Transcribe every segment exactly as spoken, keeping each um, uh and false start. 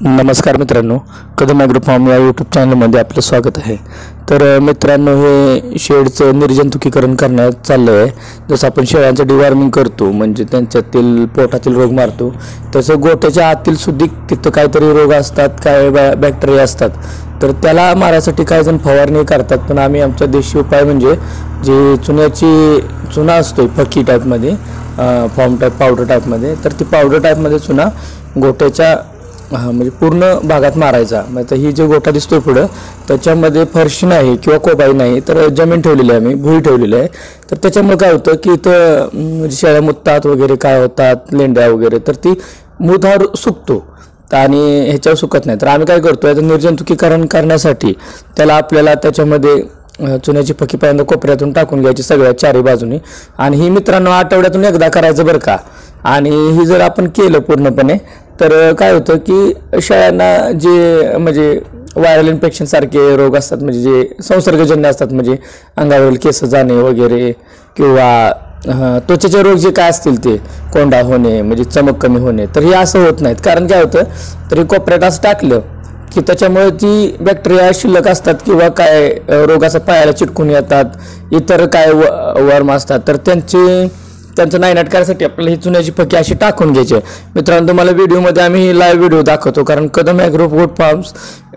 नमस्कार मित्रांनो, Kadam agro farm या यूट्यूब चॅनलमध्ये आपलं स्वागत आहे। तर मित्रांनो, हे शेडचं निर्जंतुकीकरण करण्यात चाललं आहे। जसं आपण शेळ्यांचं डिवॉर्मिंग करतो, म्हणजे त्यांच्यातील पोटातील रोग मारतो, तसं गोट्याच्या आतील सुद्धा तिथं काहीतरी रोग असतात, काय बॅक्टेरिया असतात, तर त्याला मारण्यासाठी काही जण फवारणी करतात। पण आम्ही आमचा देशी उपाय म्हणजे जे चुन्याची चुना असतो फकी टाईपमध्ये, फॉर्म टाईप पावडर टाईपमध्ये, तर ती पावडर टाईपमध्ये चुना गोट्याच्या हां म्हणजे पूर्ण भागात मारायचा। म्हणजे ही जे गोठा दिसतोय पुढं, त्याच्यामध्ये फरशी नाही किंवा कोबाई नाही, तर जमीन ठेवलेली आहे, आम्ही भुई ठेवलेली आहे। तर त्याच्यामुळे काय होतं की इथं म्हणजे शेळ्या मुततात वगैरे, काय होतात लेंड्या वगैरे, तर ती मूत हा सुकतो आणि ह्याच्यावर सुकत नाही। तर आम्ही काय करतो, याचं निर्जंतुकीकरण करण्यासाठी त्याला आपल्याला त्याच्यामध्ये चुन्याची फकी पहिल्यांदा कोपऱ्यातून टाकून घ्यायची सगळ्या चारी बाजूनी, आणि ही मित्रांनो आठवड्यातून एकदा करायचं बरं का। आणि ही जर आपण केलं पूर्णपणे, तर काय होतं की शेळ्यांना जे म्हणजे व्हायरल इन्फेक्शन सारखे रोग असतात, म्हणजे जे संसर्गजन्य असतात, म्हणजे अंगावरील केस जाणे वगैरे, किंवा त्वचेचे रोग जे काय असतील ते कोंडा होणे, म्हणजे चमक कमी होणे, तर हे असं होत नाहीत। कारण काय होतं, तरी कोपऱ्यात असं टाकलं की त्याच्यामुळे ती बॅक्टेरिया शिल्लक असतात, किंवा काय रोग असं पायाला चिटकून येतात, इतर काय व वर्म असतात, तर त्यांचे त्यांचं नायनाट करण्यासाठी आपल्याला ही चुन्याची फकी अशी टाकून घ्यायची। मित्रांनो, तुम्हाला व्हिडिओमध्ये आम्ही लाईव्ह व्हिडिओ दाखवतो, कारण कदम ॲग्रो गोट फार्म्स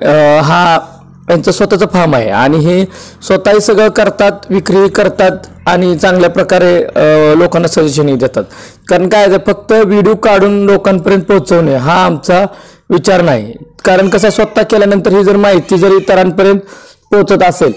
हा यांचं स्वतःचं फार्म आहे, आणि हे स्वतःही सगळं करतात, विक्री करतात, आणि चांगल्या प्रकारे लोकांना सजेशनही देतात। कारण काय आहे, फक्त व्हिडिओ काढून लोकांपर्यंत पोहोचवणे हा आमचा विचार नाही। कारण कसं, स्वतः केल्यानंतर ही जर माहिती जर इतरांपर्यंत पोहोचत असेल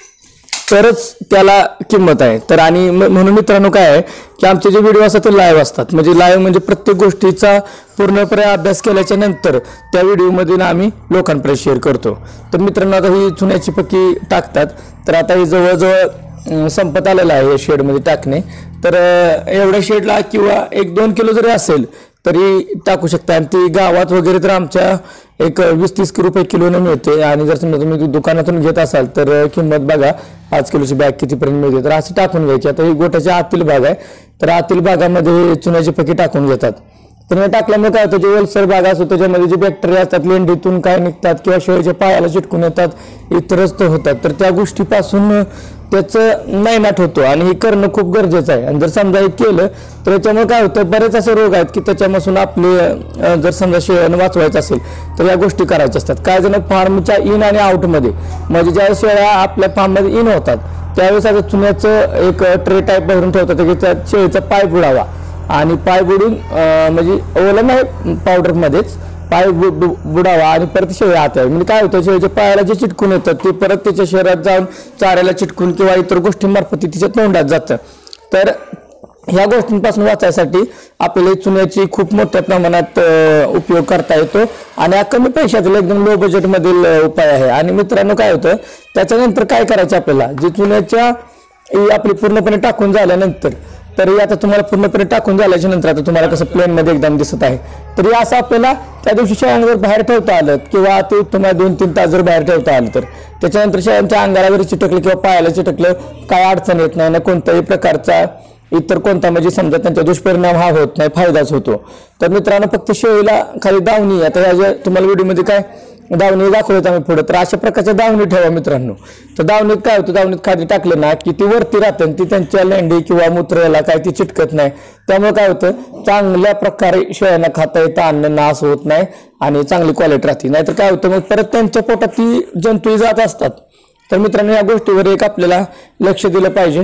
तरच त्याला किंमत आहे। तर आणि म्हणून मित्रांनो काय आहे की आमचे जे व्हिडिओ असतात ते लाईव्ह असतात, म्हणजे लाईव्ह म्हणजे प्रत्येक गोष्टीचा पूर्णपणे अभ्यास केल्याच्या नंतर त्या व्हिडिओमध्ये आम्ही लोकांपर्यंत शेअर करतो। तर मित्रांनो, आता ही चुन्याची फकी टाकतात, तर आता ही जवळजवळ संपत आलेलं आहे हे शेडमध्ये टाकणे। तर एवढ्या शेडला किंवा एक दोन किलो जरी असेल तरी टाकू शकता, आणि ती गावात वगैरे तर आमच्या एक वीस तीस रुपये किलोने मिळते, आणि जर समजा तुम्ही दुकानातून घेत असाल तर किंमत बघा, पाच किलोची बॅग कितीपर्यंत मिळते, तर अशी टाकून घ्यायची। आता ही गोट्याच्या आतील भाग आहे, तर आतील भागामध्ये चुन्याची फकी टाकून घेतात। तर हे टाकल्यामुळे काय होतं, जे ओलसर भाग असतो त्याच्यामध्ये जे बॅक्टेरिया असतात, लेंडीतून काय निघतात, किंवा शेळीच्या पायाला चिटकून येतात, इतरच होतात, तर त्या गोष्टीपासून त्याचं नायनाट होतो, आणि हे करणं खूप गरजेचं आहे। आणि जर समजा हे केलं तर याच्यामुळे काय होतं, बरेच असे रोग आहेत की त्याच्यापासून आपले जर समजा शेळ्यांना वाचवायचं असेल तर या गोष्टी करायच्या असतात। काय जण फार्मच्या इन आणि आउटमध्ये, म्हणजे ज्या शेळ्या आपल्या फार्ममध्ये इन होतात त्यावेळेस आता चुन्याचं एक ट्रे टाईप भरून ठेवतात, की त्यात शेळीचा पाय बुडावा, आणि पाय बुडून म्हणजे ओलं नाही पावडरमध्येच पाय बु बुडावा आणि परत शेळी आत आहे। म्हणजे काय होतं, शेळीच्या पायाला जे चिटकून येतात ते परत तिच्या शरीरात जाऊन चाऱ्याला चिटकून किंवा इतर गोष्टींमार्फत तिच्या तोंडात जातं। तर ह्या गोष्टींपासून वाचायसाठी आपल्याला चुन्याची खूप मोठ्या प्रमाणात उपयोग करता येतो, आणि हा कमी पैशातील एकदम लो बजेटमधील उपाय आहे। आणि मित्रांनो, काय होतं त्याच्यानंतर काय करायचं, आपल्याला जी चुन्याच्या आपली पूर्णपणे टाकून झाल्यानंतर, तरी आता तुम्हाला पूर्णपणे टाकून झाल्याच्या नंतर आता तुम्हाला कसं प्लेनमध्ये एकदम दिसत आहे, तरी असं आपल्याला त्या दिवशी शेळ्यांना जर बाहेर ठेवता आलं, किंवा ते तुम्हाला दोन तीन तास जर बाहेर ठेवता आलं, तर त्याच्यानंतर शेळ्यांच्या अंगाला जरी चिटकलं किंवा पायाला चिटकलं काय अडचण येत नाही ना, कोणत्याही प्रकारचा इतर कोणता म्हणजे समजा त्यांचा दुष्परिणाम हा होत नाही, फायदाच होतो। तर मित्रांनो, फक्त शेळीला खाली दावणी, आता ह्या तुम्हाला व्हिडिओमध्ये काय दावणी दाखवत आम्ही पुढे, तर अशा प्रकारच्या दावणी ठेवा मित्रांनो। तर दावणीत काय होतं, दावणीत खाली टाकलं ना की ती वरती राहते, ती त्यांच्या लेंडी किंवा मूत्राला काय ती चिटकत नाही, त्यामुळे काय होतं, चांगल्या प्रकारे शेळ्यांना खाता येतं, अन्न नाश होत नाही, आणि चांगली क्वालिटी राहते। नाहीतर काय होतं, मग परत त्यांच्या पोटात ती जंतू जात असतात। तर मित्रांनो, या गोष्टीवर एक आपल्याला लक्ष दिलं पाहिजे,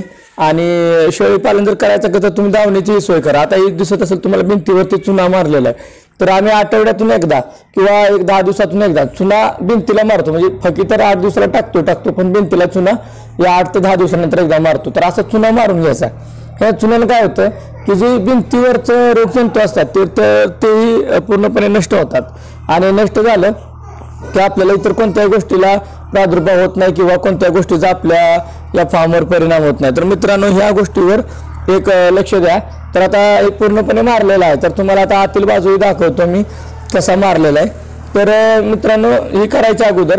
आणि शेळी पालन जर करायचं का तर तुम्ही दावणीची सोय करा। आता एक दिसत असेल तुम्हाला भिंतीवरती चुना मारलेला आहे, तर आम्ही आठवड्यातून एकदा किंवा एक दहा दिवसातून एकदा चुना भिंतीला मारतो, म्हणजे फकी तर आठ दिवसाला टाकतो टाकतो पण भिंतीला चुना या आठ ते दहा दिवसानंतर एकदा मारतो। तर असं चुना मारून घ्यायचा। ह्या चुन्यानं काय होतं की जे भिंतीवरचं रोगजंतू असतात ते तर तेही पूर्णपणे नष्ट होतात, आणि नष्ट झालं की आपल्याला इतर कोणत्याही गोष्टीला प्रादुर्भाव होत नाही, किंवा कोणत्या गोष्टीचा आपल्या या फार्मवर परिणाम होत नाही। तर मित्रांनो, ह्या गोष्टीवर एक लक्ष द्या। तर आता हे पूर्णपणे मारलेलं आहे, तर तुम्हाला आता आतील बाजूही दाखवतो मी कसा मारलेला आहे। तर मित्रांनो, हे करायच्या अगोदर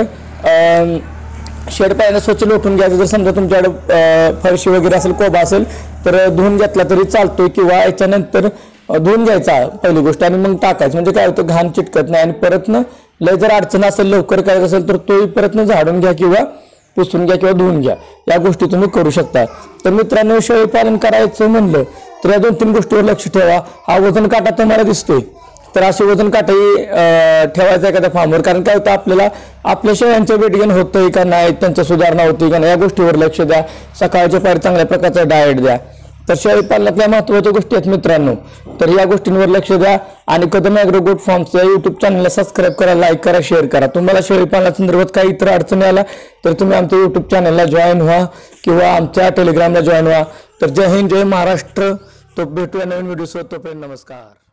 शेड पाहिजे स्वच्छ लोटून घ्यायचं। जर समजा तुमच्याकडे फरशी वगैरे असेल, कोबा असेल, तर धुवून घेतला तरी चालतोय, किंवा याच्यानंतर अ, धुवून घ्यायचा पहिली गोष्ट आणि मग टाकायचं. म्हणजे काय होतं, घाण चिटकत नाही. आणि परत न लय जर अडचण असेल, लवकर करायचं असेल तर तोही परत न झाडून घ्या किंवा पुसून घ्या किंवा धुवून घ्या. या गोष्टी तुम्ही करू शकता. तर मित्रांनो, शेळी पालन करायचं म्हणलं तर या दोन तीन गोष्टीवर लक्ष ठेवा. हा वजन काटा तुम्हाला दिसतोय, तर असे वजन काटाही ठेवायचा एखाद्या फार्मवर. कारण काय होतं, आपल्याला आपल्या शेळ्यांचं वेट गेन होतंय का नाही, त्यांच्या सुधारणा होती का नाही, या गोष्टीवर लक्ष द्या. सकाळच्या पारी चांगल्या प्रकारचा डाएट द्या. तर शेळी पालनातल्या महत्त्वाच्या गोष्टी आहेत मित्रांनो. तर या गोष्टींवर लक्ष द्या. आणि कदम ॲग्रो गोट फार्म्स या यूट्यूब चॅनलला सबस्क्राईब करा, लाईक करा, शेअर करा. तुम्हाला शेळी पालनासंदर्भात काही इतर अडचणी आला तर तुम्ही आमच्या यूट्यूब चॅनलला जॉईन व्हा किंवा आमच्या टेलिग्रामला जॉईन व्हा. तर जय हिंद, जय महाराष्ट्र. तो भेटूया नवीन व्हिडिओसोबत. तोपर्यंत नमस्कार.